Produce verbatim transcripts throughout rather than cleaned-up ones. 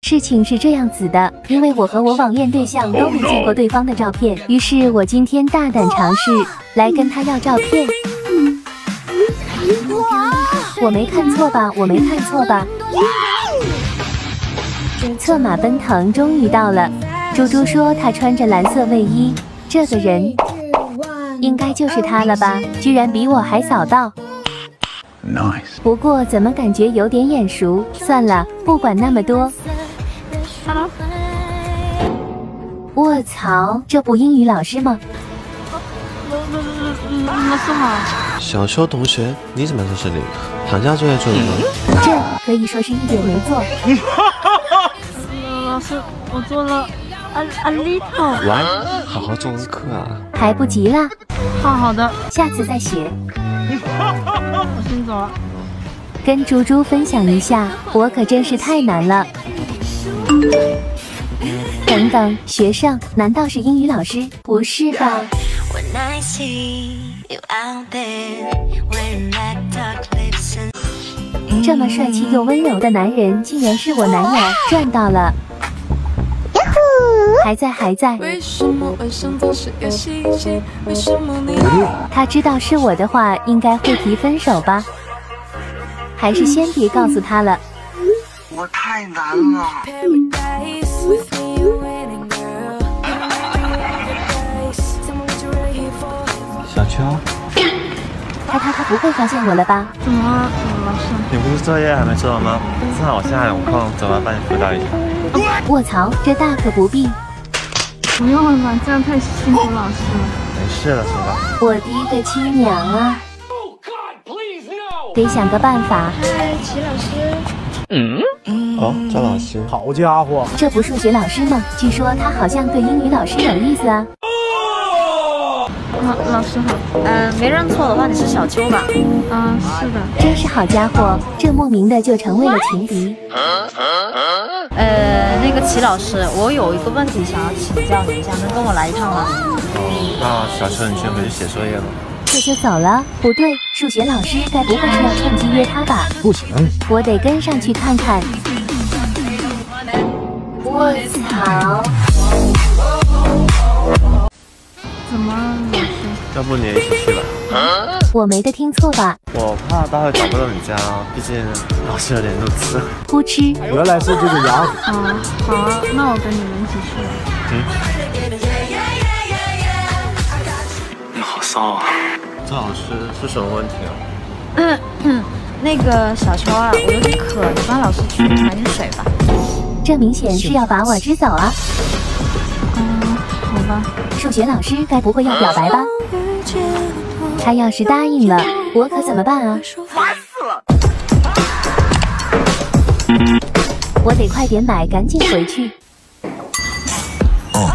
事情是这样子的，因为我和我网恋对象都没见过对方的照片，于是我今天大胆尝试来跟他要照片。我没看错吧？我没看错吧？策马奔腾终于到了。猪猪说他穿着蓝色卫衣，这个人应该就是他了吧？居然比我还早到。Nice。不过怎么感觉有点眼熟？算了，不管那么多。 Hello。 卧槽，这不英语老师吗？ 老师好。 小邱同学，你怎么在这里？寒假作业做了吗？ 这可以说是一点没做。 老师，我做了 a a little。 喂，好好做功课啊。 还不急啦？ 好好的， 下次再写。 我先走了。 跟猪猪分享一下，我可真是太难了。等等，学生难道是英语老师？不是吧？这么帅气又温柔的男人，竟然是我男友，赚到了！还在还在。他知道是我的话，应该会提分手吧？还是先别告诉他了。 我太难了。 小邱， 他他他不会发现我了吧？ 怎么了，老师？ 你不是作业还没做完吗？正好我现在有空，走吧，帮你辅导一下。 卧槽，这大可不必。 不用了吧，这样太辛苦老师了。 没事了，走吧。 我的一个亲娘啊！得想个办法。 嗨，齐老师。 嗯。哦，张老师。 好家伙， 这不数学老师吗？据说他好像对英语老师有意思啊。 老老师好。 呃，没认错的话，你是小邱吧？ 啊，是的。 真是好家伙，这莫名的就成为了情敌。 呃，那个齐老师，我有一个问题想要请教你一下，能跟我来一趟吗？ 那小邱，你先回去写作业吧。 这就走了？不对，数学老师该不会是要趁机约他吧？ 不行， 我得跟上去看看。我操！ 怎么了，老师？ 要不你也一起去吧。 我没得听错吧？ 我怕待会找不到你家，毕竟老师有点路痴。 扑哧！ 原来是这个样子。 啊，好啊，那我跟你们一起去。 嗯。你好骚啊！张老师是什么问题啊？ 嗯嗯，那个小邱啊，我有点渴，你帮老师去买点水吧。 这明显是要把我支走啊！ 嗯，好吧。 数学老师该不会要表白吧？他要是答应了，我可怎么办啊？ 烦死了！ 我得快点买，赶紧回去。 哦。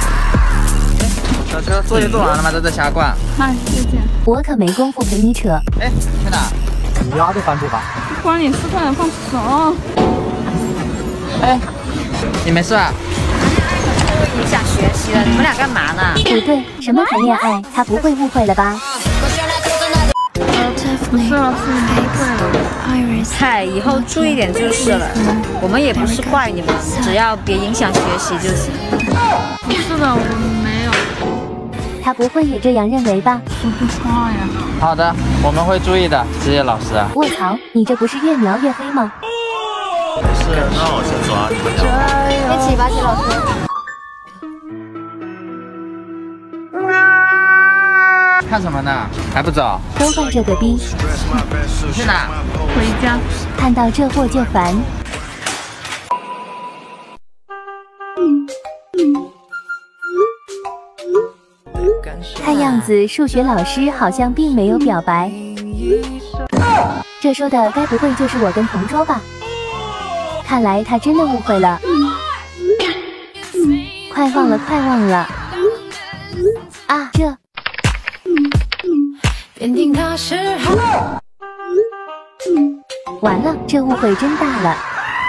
小邱，作业做完了吗？在这瞎逛。 嗨，再见。 我可没工夫陪你扯。 哎，去哪？ 你丫的翻不翻？ 关你事，快点放手。 哎，你没事啊？ 影响学习了，你们俩干嘛呢？ 不对，什么谈恋爱？他不会误会了吧？ 不是老师，你误会了。 嗨，以后注意点就是了。我们也不是怪你们，只要别影响学习就行。 不是的，我没有。 他不会也这样认为吧？ 说不话呀。 好的，我们会注意的，职业老师啊。 卧槽，你这不是越描越黑吗？ 没事，那我先走啊，你们聊。 一起吧，齐老师。 看什么呢？还不走？ 都怪这个逼！ 你去哪？ 回家。 看到这货就烦。看样子数学老师好像并没有表白。这说的该不会就是我跟同桌吧？看来他真的误会了。快忘了，快忘了！啊，这。完了，这误会真大了。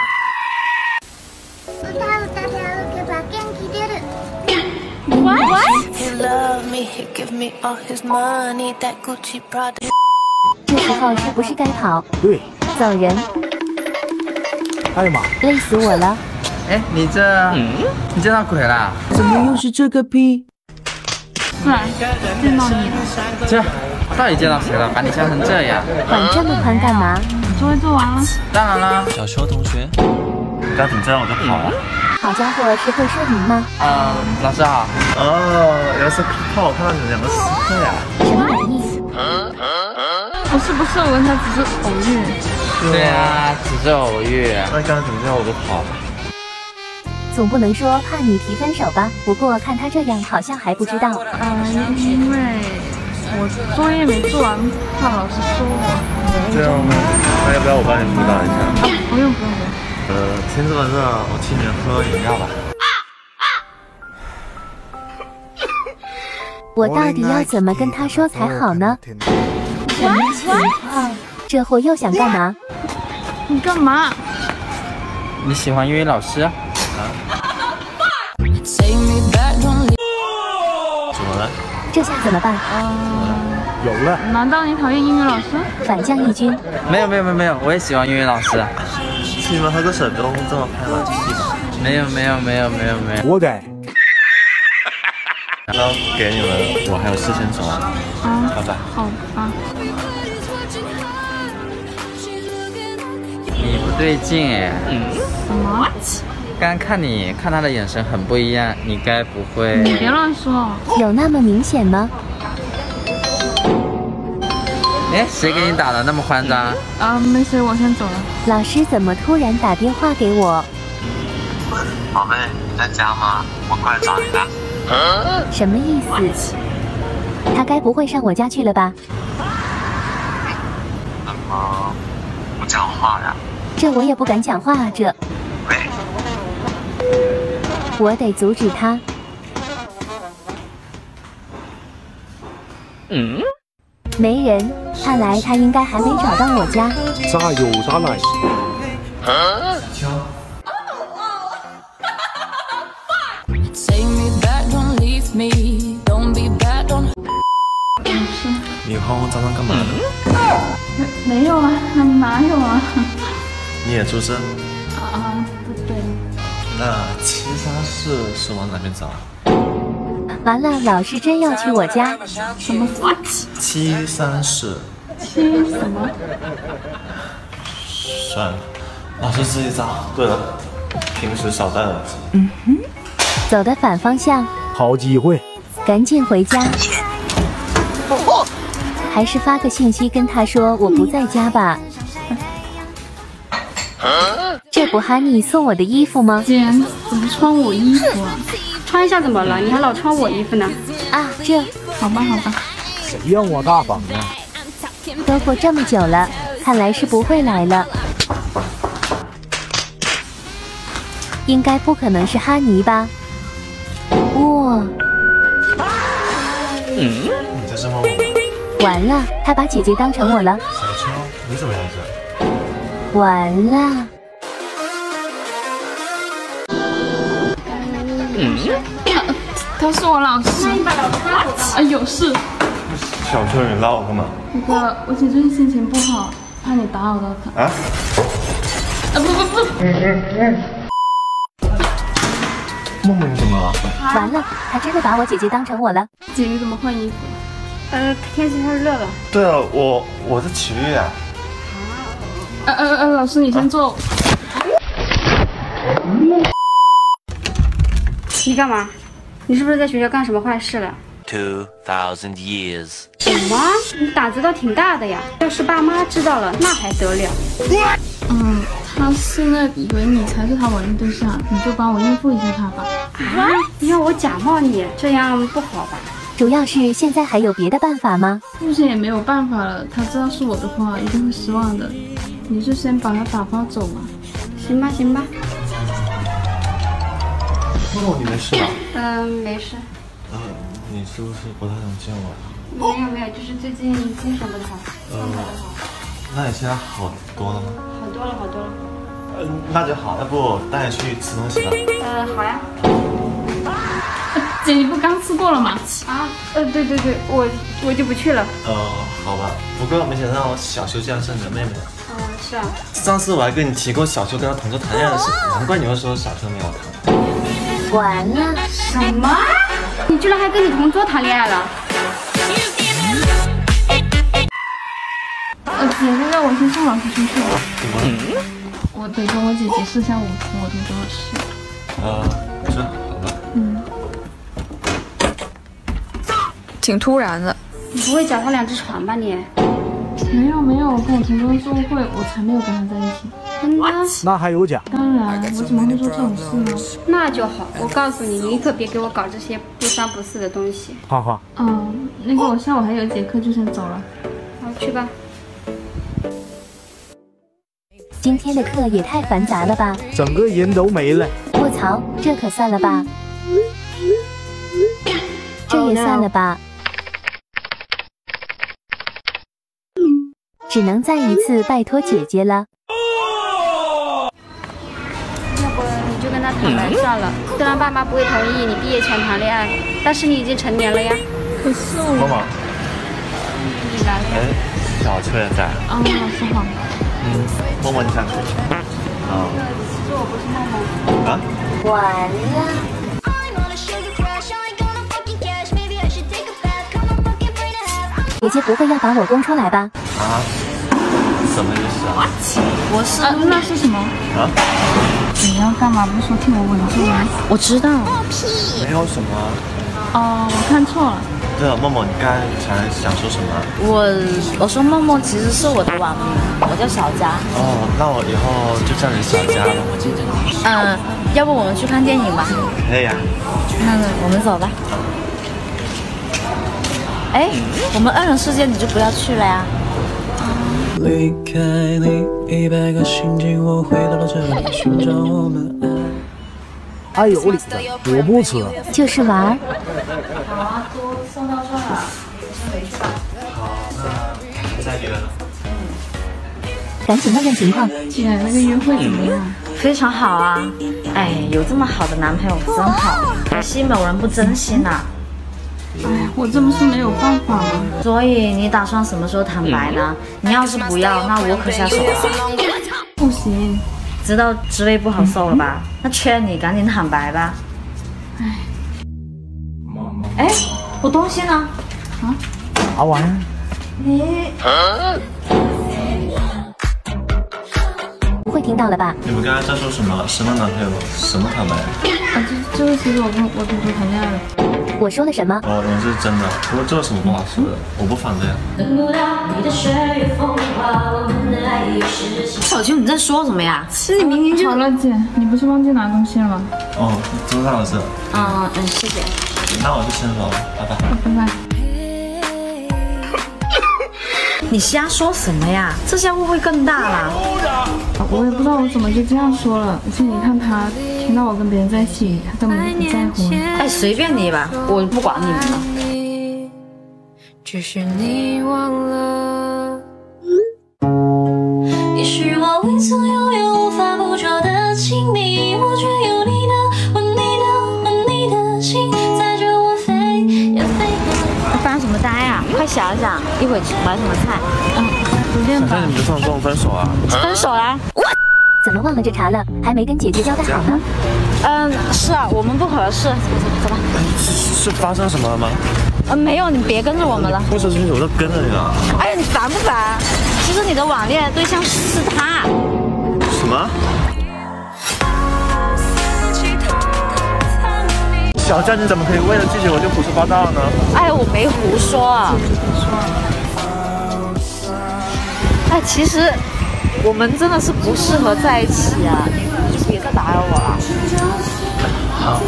这时候是不是该跑？ 对， 走人。 哎呀妈， 累死我了！ 哎，你这，嗯、你见到鬼了？ 怎么又是这个屁？ 对，见到你了。 这，到底见到谁了？把你笑成这样。 管这么宽干嘛？ 作业做完了。 当然了。 小邱同学， 刚怎么这样我就跑了？ 好家伙，是会说明吗？ 嗯，老师好。 哦，原来是看我看到你们两个私会呀？ 什么玩意？ 不是不是，我跟他只是偶遇。 对啊，只是偶遇。 那刚刚怎么这样我就跑了？ 总不能说怕你提分手吧？不过看他这样，好像还不知道。 嗯，因为我作业没做完，怕老师说我。 这样吗？那要不要我帮你辅导一下？ 啊，不用不用不用。 呃，天这么热，我请你们喝饮料吧。 我到底要怎么跟他说才好呢？什么情况？这货又想干嘛？ 你干嘛？ 你喜欢英语老师？啊？ 怎么了？ 这下怎么办？ 有了。 难道你讨厌英语老师？ 反将一军。 没有没有没有没有，我也喜欢英语老师。 请你们喝个水，不用这么拍马屁吧？ 没有没有没有没有没有。 活该。 那给你们，我还有事先走啊。 啊， 拜拜。 好啊。 你不对劲哎。嗯。 什么？ 刚刚看你看他的眼神很不一样，你该不会…… 你别乱说。 有那么明显吗？ 哎，谁给你打的那么慌张？ 啊，没事，我先走了。 老师怎么突然打电话给我？ 宝贝，你在家吗？我过来找你了。 什么意思？他该不会上我家去了吧？ 怎么不讲话呀？ 这我也不敢讲话啊！这， 喂， 我得阻止他。 嗯， 没人，看来他应该还没找到我家。 咋有啥来？ 你慌慌张张干嘛呢？ 没没有啊，哪有啊？ 你也住这？ 啊，对。 那七三四是往哪边找？ 完了，老师真要去我家。 什么七三四。 七什么？ 算了，老师自己找。对了，平时少戴耳机。 嗯哼。走的反方向。 好机会。 赶紧回家。还是发个信息跟他说我不在家吧。这不哈尼送我的衣服吗？ 姐，怎么穿我衣服啊？ 穿一下怎么了？你还老穿我衣服呢？ 啊，这好吧好吧。 谁让我大方呢？ 都过这么久了，看来是不会来了。应该不可能是哈尼吧？哇！ 嗯，你在这么我？ 完了，他把姐姐当成我了。 小秋，你怎么在这？ 完了。 嗯，他是我老师。 那你把老师拉走吧。 啊，有事。 小秋，你拉我干嘛？ 那个，我姐最近心情不好，怕你打扰到她。啊？啊不不不。 梦梦怎么了？ 完了，他真的把我姐姐当成我了。 姐，你怎么换衣服？ 呃，天气太热了。 对了，我我在体育啊。 呃呃呃，老师你先坐。 你干嘛？你是不是在学校干什么坏事了 Two thousand years。 什么？你胆子倒挺大的呀！要是爸妈知道了，那还得了？ 嗯，他现在以为你才是他玩的对象，你就帮我应付一下他吧。 啊！你让我假冒你，这样不好吧？ 主要是现在还有别的办法吗？ 目前也没有办法了，他知道是我的话，一定会失望的。你就先把他打发走嘛。 行吧，行吧。 梦梦，你没事吧？ 嗯，没事。 呃，你是不是不太想见我？ 没有没有，就是最近精神不太好，状态不好。 那你现在好多了吗？ 好多了，好多了。 呃，那就好，要不我带你去吃东西吧？ 呃，好呀。 姐，你不刚吃过了吗？ 啊，呃，对对对，我我就不去了。 呃，好吧，不过没想到小秋竟然是你的妹妹。 呃，是事啊？ 上次我还跟你提过小秋跟他同桌谈恋爱的事，难怪你会说小秋没有谈。 完了！ 什么？你居然还跟你同桌谈恋爱了？ 呃，姐姐让我先送老师出去了。 怎么了？ 我得跟我姐姐试下舞图，我同桌的事。 啊，这好吧。 嗯。 挺突然的。 你不会脚踏两只船吧你？ 没有没有，我跟我同桌做会，我才没有跟他在一起。 真的？ 那还有假？ 当然，我怎么会做这种事呢？ 那就好，我告诉你，你可别给我搞这些不三不四的东西。 花花。 嗯，那个我下午还有一节课，就先走了。 好，去吧。 今天的课也太繁杂了吧！ 整个人都没了。 卧槽，这可算了吧？这也算了吧？只能再一次拜托姐姐了。 要不你就跟他坦白算了。虽然爸妈不会同意你毕业前谈恋爱，但是你已经成年了呀。 可是我…… 默默， 你来了。 哎，小秋也在。 啊，老师好。 嗯，默默你看谁？啊。 其实我不是默默。 啊？ 完了。姐姐不会要把我供出来吧？ 啊？什么意思啊？ 我是、 啊，那是什么？ 啊？ 你要干嘛？不是说替我稳住吗？ 我知道。 没有什么。 哦，我看错了。 对了，默默，你刚才才想说什么？ 我我说默默其实是我的网名，我叫小佳。 哦，那我以后就叫你小佳了。 嗯，要不我们去看电影吧？ 可以呀。 那我们走吧。哎，我们二人世界你就不要去了呀。 离开你，一百个心情，我回到了这里，寻找我们爱。 爱有理的，我不吃。 就是玩儿。 好啊，都送到这了，先回去吧。 好，那再约了。 赶紧问问情况。 姐，那个约会怎么样？ 非常好啊！哎，有这么好的男朋友真好，可惜没有人不珍惜呢。 哎，我这不是没有办法吗？ 所以你打算什么时候坦白呢？你要是不要，那我可下手了。 不行， 知道滋味不好受了吧？那劝你赶紧坦白吧。 哎， 哎，我东西呢？ 啊？ 啥玩意儿？ 你不会听到了吧？ 你们刚才在说什么？什么男朋友？什么坦白？ 啊，就就是其实我跟我同学谈恋爱了。 我说了什么？ 哦，我是真的，不过这有什么不好说的？我不反对啊。 小秋，你在说什么呀？是你明明就…… 好了，姐，你不是忘记拿东西了吗？ 哦，桌上的事。 嗯嗯，谢谢。 那我就先走了，拜拜。 拜拜。 你瞎说什么呀？这下误会更大了。 我也不知道我怎么就这样说了，而且你看他听到我跟别人在一起，他根本就不在乎。 哎，随便你吧，我不管你们了。 只是你忘了，你是我未曾拥有、无法捕捉的亲密，我却有你的，吻你的，吻你的心，载着我飞也飞不。 发什么呆啊？快想想，一会儿买什么菜？ 嗯，随便吧。 那你们就这种分手啊？ 分手啦！ 怎么忘了这茬了？还没跟姐姐交代好呢。 嗯，是啊，我们不合适。走走走吧。 是发生什么了吗？ 呃，没有，你别跟着我们了。 不说清楚，我都跟着你了。 哎呀，你烦不烦？其实你的网恋对象是他。 什么？小佳，你怎么可以为了拒绝我就胡说八道呢？ 哎，我没胡说。哎，其实我们真的是不适合在一起啊！你就别再打扰我了。 好。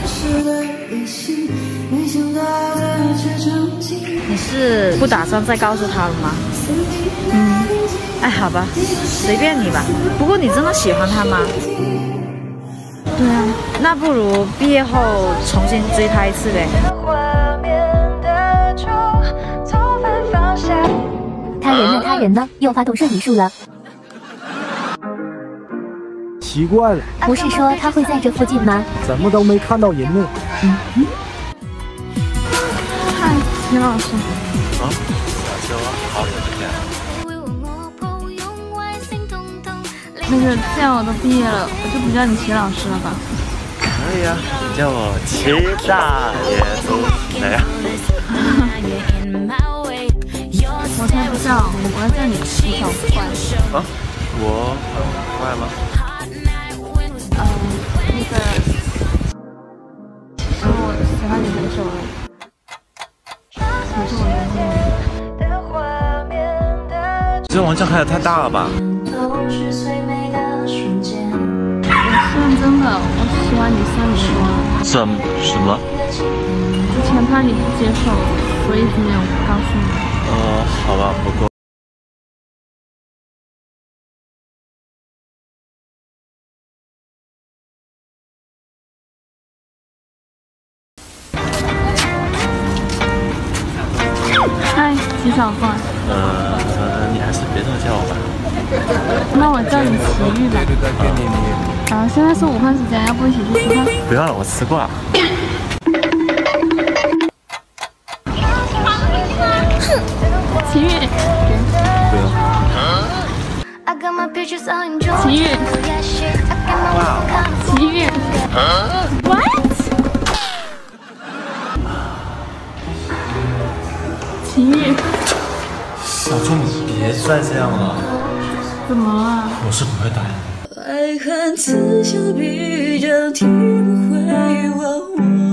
你是不打算再告诉他了吗？嗯。哎，好吧，随便你吧。不过你真的喜欢他吗？ 对啊。 那不如毕业后重新追他一次呗。 他人呢？他人呢？又发动摄影术了。 奇怪了， 不是说他会在这附近吗？ 怎么都没看到人呢？ 嗯嗯。 嗨，秦老师。 啊，小秋，好久不见。 那个，既然我都毕业了，我就不叫你齐老师了吧？ 可以啊，你叫我齐大爷都行呀。 我才不叫，我要叫你齐小坏。 啊？我很坏吗？ 嗯，那个，其实我喜欢你很久了，你是我男朋友。 这玩笑开的太大了吧？ 我是认真的，我喜欢你三年多了。 什什么？ 之前怕你不接受，所以一直没有告诉你。 呃，好吧，不过。 嗨，齐小怪。 呃，你还是别这么叫我吧。 那我叫你齐豫吧。啊，现在是午饭时间，要不一起去吃饭？ 不要了，我吃过了。 齐豫。 不用。 齐豫。 哇。 齐豫。What？ 齐豫。 小猪，你别再这样了。 怎么了？ 我是不会答应的。 爱恨此消彼长，体不会忘我。